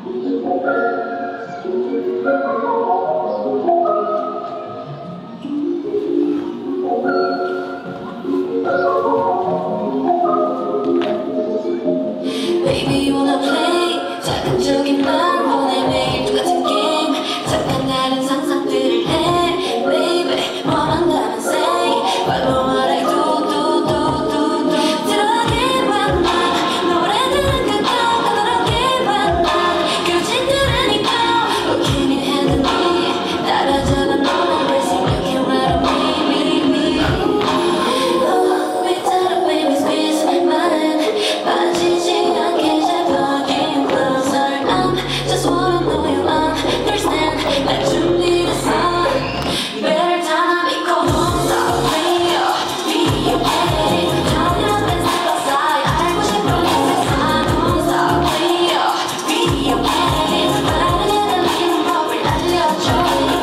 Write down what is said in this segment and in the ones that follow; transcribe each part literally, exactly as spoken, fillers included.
Baby, you wanna play? 자극적인 말 원해 매일 똑같은 게임 잠깐 다른 상상들을 해 Baby, 원한다면 say Follow what I do, do, do, do, do 들어가게 봐나 노래들은 그냥 까다롭게 봐나 그진 들으니까 Oh, can you handle me? 따라잡아 너는 racing You can ride on me, me, me Oh, without a baby's peace of mind 빠지지 않게 잘 fucking closer I'm just wanna know you understand 날 준비됐어 Better time 믿고 don't stop player Be okay Turn up and step aside 알고 싶어 이 세상 Don't stop player Be okay 빠르게 달리는 법을 알려줘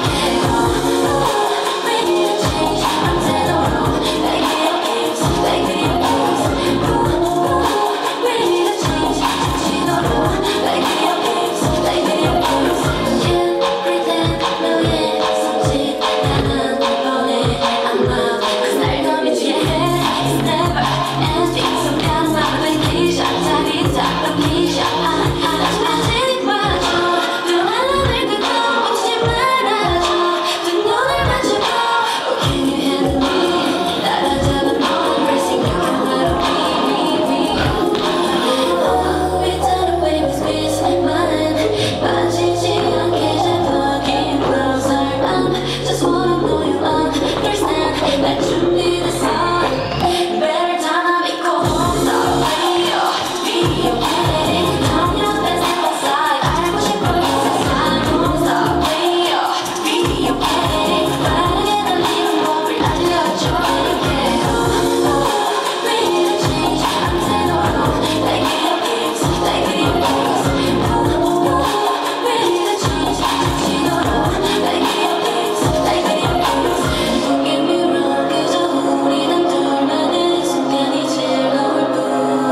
We need to change 밤새도록 like video games like video games We need to change 지치도록 like video games like video games Can't pretend 너의 손짓 나는 너네 I'm love Cause 날 더 미치게 해 It's never ending 순간 맘을 vacation 자리 잡아 피셔 아직 빠지지 말아줘 두 알람을 끄고 멈추지 말아줘 두 눈을 맞추고 Oh, can you handle me? 따라잡아 너는 racing You can ride on me, me, me Oh, without a baby's peace of mind 빠지지 않게 잘 fucking closer I'm just wanna know you understand 날 준비됐어 Better time 믿고 don't stop player Be okay Turn up and step aside 알고 싶어 이 세상 Don't stop player Be okay 빠르게 달리는 법을 알려줘 yeah. We need to change 밤새도록 like video games like video games We need to change 지치도록 like video games like video games Don't get me wrong 그저 우리 단둘만의 순간이 즐거울 뿐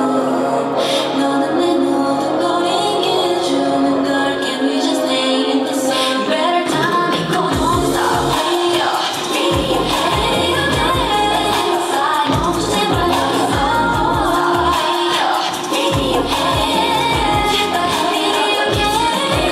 너는 내 모든 걸 얘기해주는 걸 Can we just stay in the sun Better time 믿고 don't stop player Be okay Side 멈추지 말고 있어 Don't stop player Be okay Be okay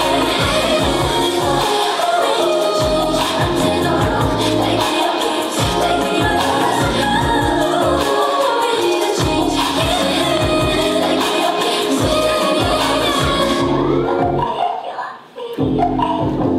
We need to change 밤새도록 like video games like video games We need to change like video games like video games